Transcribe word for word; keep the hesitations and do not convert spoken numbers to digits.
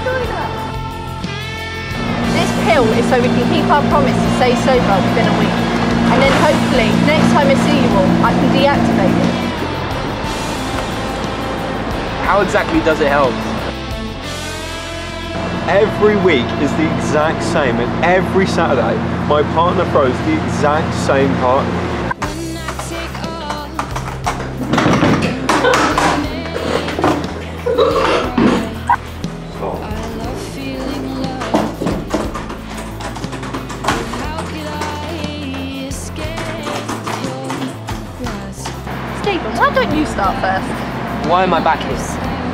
This pill is so we can keep our promise to stay sober within a week. And then hopefully, next time I see you all, I can deactivate it. How exactly does it help? Every week is the exact same, and every Saturday my partner throws the exact same party. Stephen, why don't you start first? Why am I back here?